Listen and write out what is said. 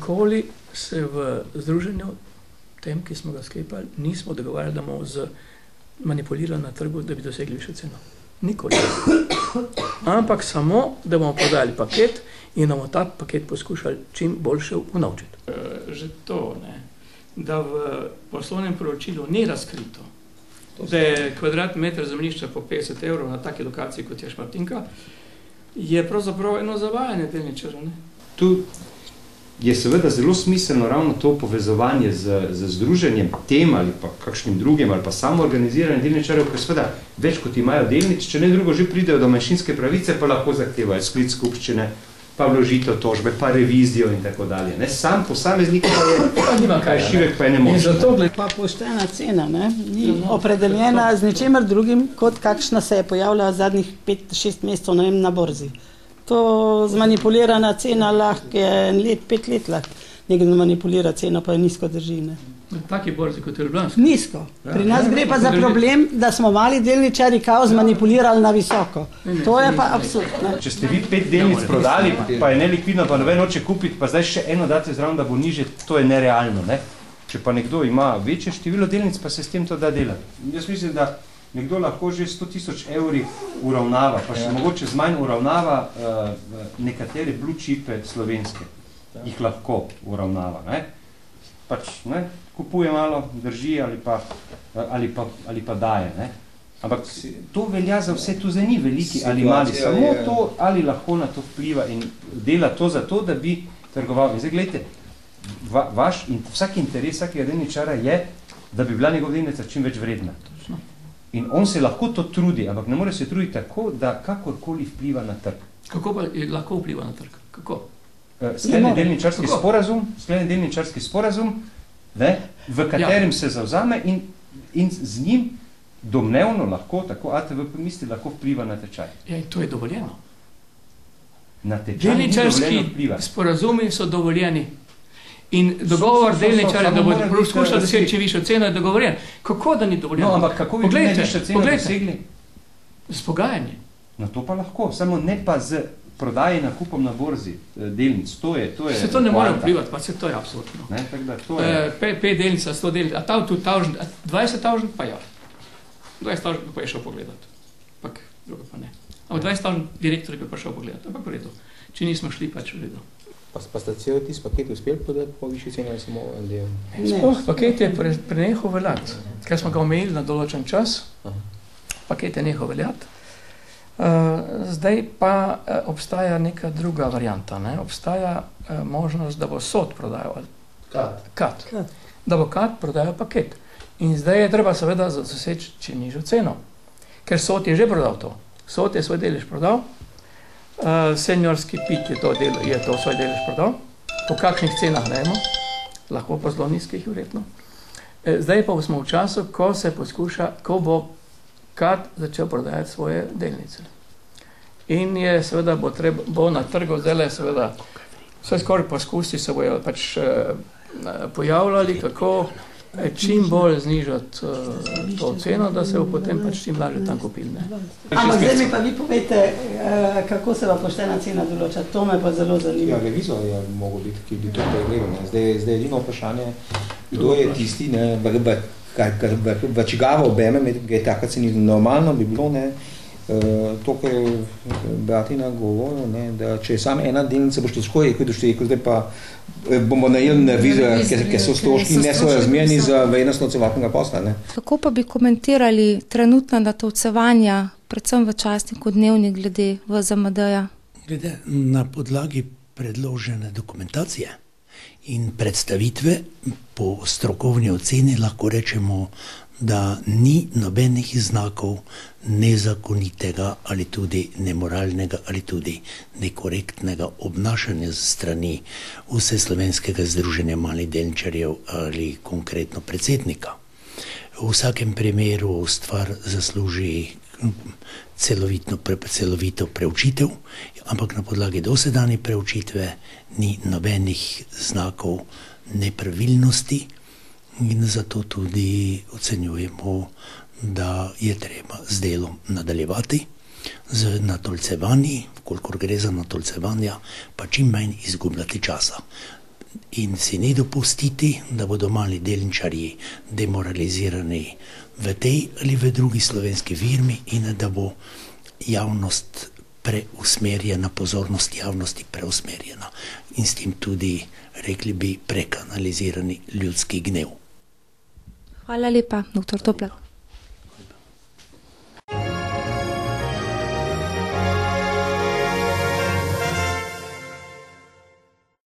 nikoli se v združenju, tem, ki smo ga sklepali, nismo dogovarjali, da bomo manipulirali na trgu, da bi dosegli višjo ceno. Nikoli. Ampak samo, da bomo podali paket in bomo ta paket poskušali čim boljše unovčiti. Že to, da v poslovnem poročilu ni razkrito, da je kvadratni meter zemljišča po 50 evrov na taki lokaciji, kot je Šmartinka, je pravzaprav eno zavajanje delničarjev. Tu je seveda zelo smiselno ravno to povezovanje z združenjem tem ali pa kakšnim drugim ali pa samoorganiziranje delničarjev, ker seveda več kot imajo delnic, če ne drugo že pridejo do manjšinske pravice, pa lahko zahtevajo sklic skupščine, pa vložitev tožbe, pa revizijo in tako dalje. Sam posameznik pa je šivek, pa je nemočen. Pa poštena cena, ni opredeljena z ničemer drugim, kot kakšna se je pojavila zadnjih 5-6 mesecev na borzi. To zmanipulirana cena lahko je 5 let lahko. Nekdo manipulira ceno, pa je nizko drži. Na taki borzi kot je Ljubljanska? Nizko. Pri nas gre pa za problem, da smo mali delničarji kao zmanipulirali na visoko. To je pa absurd. Če ste vi 5 delnic prodali, pa je nelikvidno, pa noben hoče kupiti, pa zdaj še eno date zraven, da bo niže, to je nerealno. Če pa nekdo ima večje število delnic, pa se s tem to da delati. Jaz mislim, da nekdo lahko že 100 000 evri uravnava, pa še mogoče z manj uravnava nekatere blue chipe slovenske. Jih lahko uravnava. Kupuje malo, drži ali pa daje. Ampak to velja za vse, tu zdaj ni veliki ali mali, samo to, ali lahko na to vpliva in dela to zato, da bi trgoval. In zdaj, gledajte, vsak interes vsakega delničara je, da bi bila njegov delnica čim več vredna. In on se lahko to trudi, ampak ne more se truditi tako, da kakorkoli vpliva na trg. Kako pa lahko vpliva na trg? Kako? Sklene delničarski sporazum, v katerem se zavzame in z njim domnevno lahko, tako ATV misli, lahko vpliva na tečaj. Ja, in to je dovoljeno. Na tečaj ni dovoljeno vpliva. Delničarski sporazumi so dovoljeni. In dogovor delničarja, da bodo poskušali doseči višjo ceno, je dogovorjen. Kako da ni dovoljeno? No, ampak kako bi najvišjo ceno dosegli? Z pogajanjem. No, to pa lahko, samo ne pa z prodaje nakupom na borzi delnic. Se to ne more vplivati, pa se to je absolutno. 5 delnica, 100 delnic, a ta tudi 20 000 pa ja. 20 000 pa je šel pogledati. Ampak drugo pa ne. Ampak 20 000 direktorji bi pa šel pogledati. Ampak v redu. Če nismo šli, pač v redu. Pa ste cel tisti paket uspeli podati po višji ceni ali samo en del? Sploh paket je prenehal veljati. Ker smo ga omejili na določen čas, paket je nehal veljati. Zdaj pa obstaja neka druga varianta. Obstaja možnost, da bo sod prodajal. Kat. Da bo kat prodajal paket. In zdaj je treba seveda doseči čim nižjo ceno. Ker sod je že prodal to. Sod je svoj delež prodal. Seniorski pik je to svoj delež prodal. Po kakšnih cenah ne vemo. Lahko po zelo nizkih verjetno. Zdaj pa smo v času, ko se poskuša, ko bo kat začel prodajati svoje delnice. In je seveda bo na trgu zdaj seveda vse skoraj poskusi se bojo pač pojavljali, kako čim bolj znižati to ceno, da se bo potem pač čim lažje tam kupili. Ampak zdaj mi pa vi povejte, kako se bo poštena cena določa. To me pa zelo zanima. Ja, revizor je mogel biti, ki bi to pregledal. Zdaj je edino vprašanje, kdo je tisti, v čigavo obeme, je taka cena. Normalno bi bilo, to, kar je Bratina govoril, da če je samo ena delnica, boš težko rekel, zdaj pa bomo najeli revizorja, ker so stroški nesorazmerni za vrednostno celotnega posla. Kako pa bi komentirali trenutna natovcevanja, predvsem v časniku Dnevnik glede VZMD-ja? Glede na podlagi predložene dokumentacije in predstavitve po strokovni oceni lahko rečemo, da ni nobenih znakov nezakonitega ali tudi nemoralnega ali tudi nekorektnega obnašanja z strani Vseslovenskega združenja malih delničarjev ali konkretno predsednika. V vsakem primeru stvar zasluži celovito preučitev, ampak na podlagi dosedanje preučitve ni nobenih znakov nepravilnosti. In zato tudi ocenjujemo, da je treba z delom nadaljevati, z natolcevanji, vkolikor gre za natolcevanja, pa čim manj izgubljati časa. in si ni dopustiti, da bodo mali delničarji demoralizirani v tej ali v drugi slovenski firmi in da bo javnost preusmerjena, pozornost javnosti preusmerjena in s tem tudi, rekli bi, prekanalizirani ljudski gnev. Hvala lepa, dr. Toplak.